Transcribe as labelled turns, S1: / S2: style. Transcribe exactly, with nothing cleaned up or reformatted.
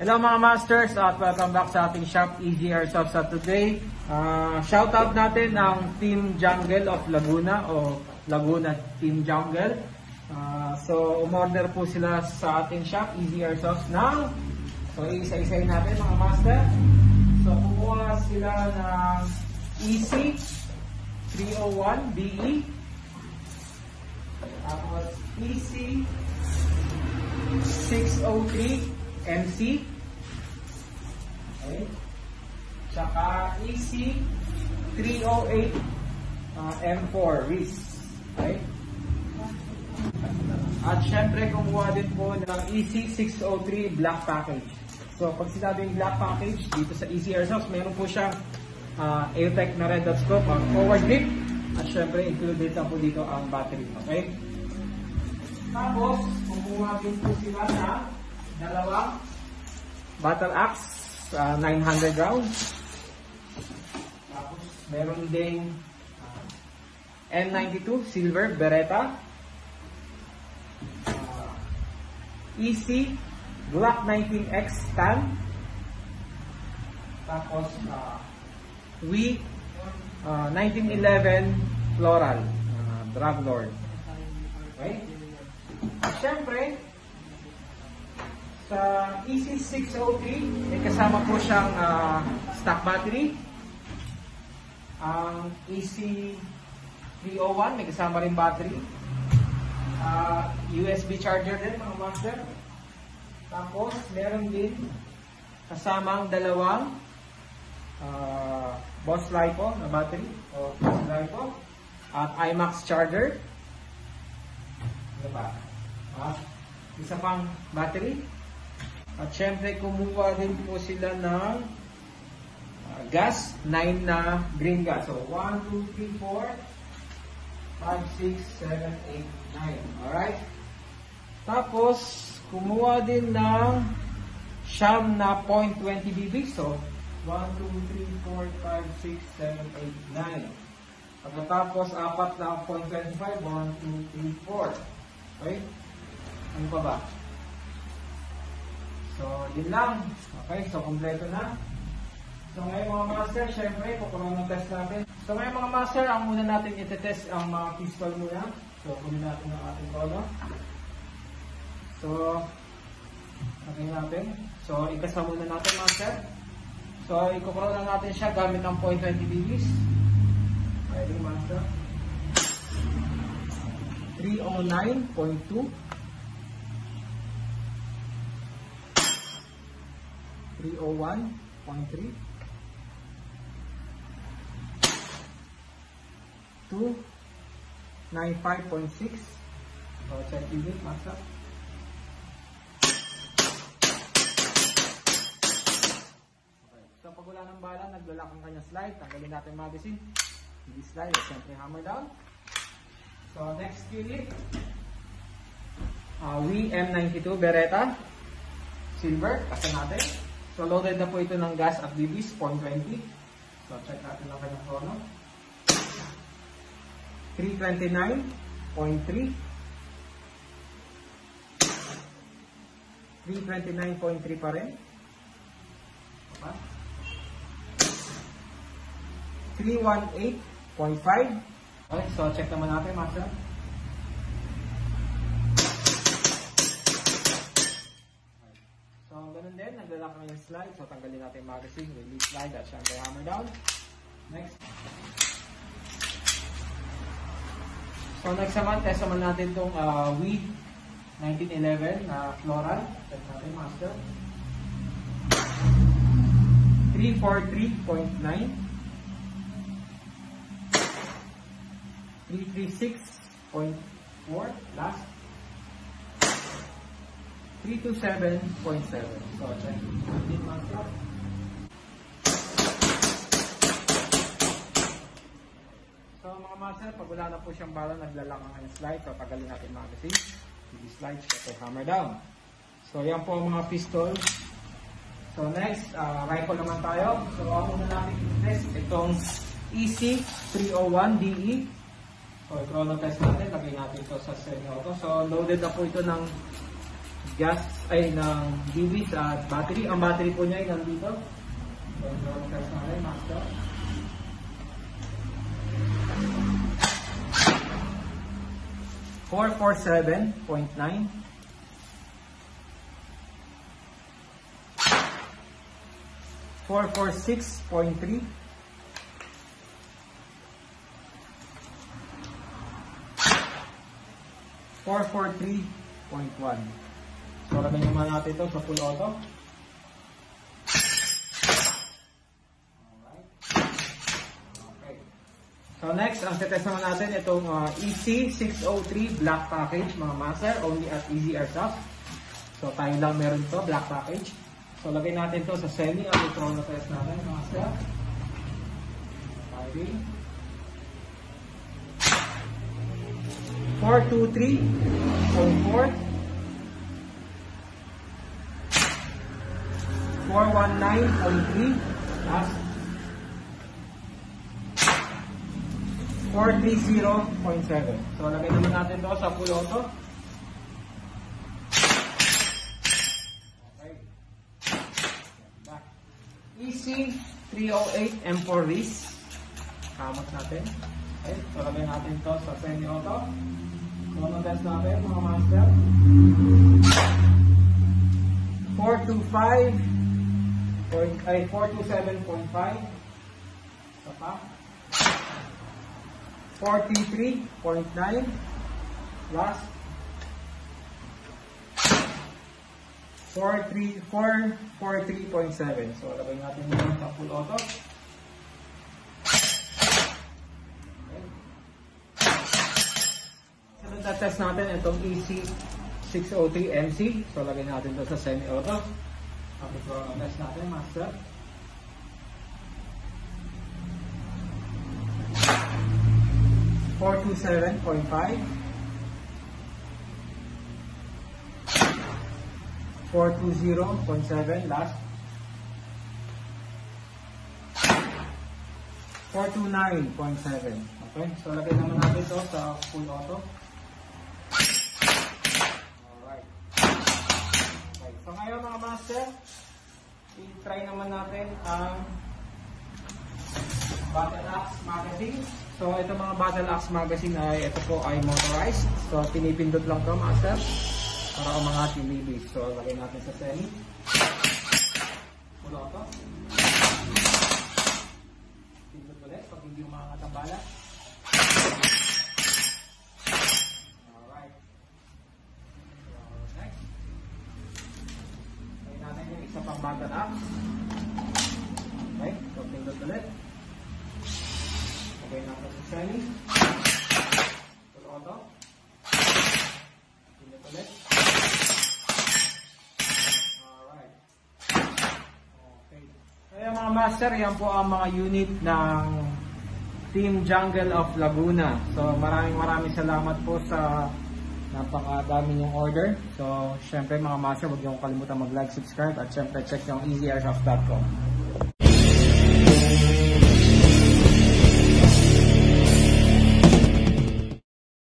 S1: Hello mga masters at welcome back sa ating shop Easy Airsofts. At today, uh, shoutout natin ang Team Jungle of Laguna o Laguna Team Jungle. Uh, so umorder po sila sa ating shop Easy Airsofts ng, so isa-isayin natin mga master. So kumuha sila ng E C three oh one D E, tapos E C six oh three M C, okay, tsaka E C three oh eight uh, M four R I S, okay. At syempre kumuha din po ng E C six oh three Black Package. So pag sinabing Black Package dito sa Easy Airsofts, meron po siyang uh, Airtech na red dot scope, ang forward grip, at syempre included na po dito ang battery, okay. Tapos kumuha din po sila na dalawang battle axe, uh, nine hundred rounds. Tapos meron ding uh, N ninety-two silver Beretta, uh, E C Glock nineteen X Tan, tapos uh, W uh, nineteen eleven Floral uh, Drag Lord. Okay? Siyempre, sa E C six oh three, may kasama po siyang uh, stock battery. Ang E C three oh one, may kasama rin battery. Uh, U S B charger din mga master. Tapos, meron din kasamang dalawang uh, Boss Lipo na battery. O Boss Lipo. At IMAX charger. Ano ba? Ah, isa pang battery. At syempre kumuha din po sila ng uh, gas, nine na green gas. So one, two, three, four, five, six, seven, eight, nine. Alright? Tapos kumuha din ng siyam na point two zero B B. So one, two, three, four, five, six, seven, eight, nine. Pagkatapos apat na point two five. one, two, three, four. Okay? Ano pa ba? So, yun lang. Okay, so kompleto na. So, ngayon mga master, syempre, kukulang test natin. So, ngayon mga master, ang muna natin iti-test ang mga pistol muna. So, kunin natin ang ating kono. So, okay natin. So, ikasa muna natin master. So, ikukulang lang natin siya gamit ng point two zero B Bs. Ready master? three oh nine point two. three oh one point three, two ninety-five point six, so check unit, master. Okay. So pag wala ng bala, naglalak ang kanyang slide, tanggalin natin magazine, hindi slide, siyempre hammer down. So next unit, uh, W M ninety-two Beretta silver, kasa natin. So, loaded na po ito ng gas at B Bs, point two zero. So, check natin ang kanyang chrono. three twenty-nine point three. three twenty-nine point three pa rin. Okay. three eighteen point five. Okay, so check naman natin, master. So, ganun din, naglalak na yung slide. So, tanggalin natin yung magazine, release slide, at syempre hammer down. Next. So, next naman, test naman natin itong uh, W nineteen eleven na uh, floral. Check natin, master. three forty-three point nine. three thirty-six point four, last. three twenty-seven point seven. So, check. So, mga master, pag wala na po siyang bala, naglalak ang kanyang slide. So, tagalin natin magazine. Hindi slide, so hammer down. So, yan po ang mga pistol. So, next, uh, rifle naman tayo. So, ako muna natin i-test itong E C three oh one D E. So, i-chrono test natin. Lagay natin ito sa semi-auto. So, loaded na po ito ng gas, ay ng D Bs at battery. Ang battery po niya ay nandito. So, drone test natin, master. four forty-seven point nine. four forty-six point three. four forty-three point one. So, lagyan naman natin ito sa full auto. Alright. Okay. So, next, ang test naman natin itong uh, E C six oh three black package, mga master, only at Easy Airsofts. So, tayo lang meron ito, black package. So, lagay natin ito sa semi at control na test natin, mga master. Firing. four twenty-three point four. four nineteen point three. Last. four thirty point seven. So, lagay naman natin ito sa full auto. Okay. Back. E C three oh eight M four Reese. Kamot natin. Okay. So, lagay natin ito sa semi-auto. So, test natin, mga master. four twenty-five. Ay, four twenty-seven point five. Ito pa. forty-three point nine. Last. four forty-three point seven. So, lagay natin yun sa full auto. Test natin itong E C six oh three M C. So, lagay natin ito sa semi-auto. Okay, so, test natin, master. four twenty-seven point five. four twenty point seven. Last. four twenty-nine point seven. Okay, so, lagay naman natin ito sa full auto. So ngayon, mga master, i-try naman natin ang Battle Axe magazine. So ito mga Battle Axe magazine ay ito po ay motorized. So pinipindot lang ito, master, para umangat yung libis. So lagay natin sa semi. Pulo ito. Pindot ulit pag hindi umangat ang bala. Isa pang Battle Axe. Okay, so pindot ulit. Okay, natin sa semi. Full auto. Pindot ulit. Alright. Okay. Kaya mga master, yan po ang mga unit ng Team Jungle of Laguna. So maraming maraming salamat po sa napakadami yung order. So, syempre mga master, huwag niyo kalimutan mag-like, subscribe, at syempre check yung easy airsofts dot com.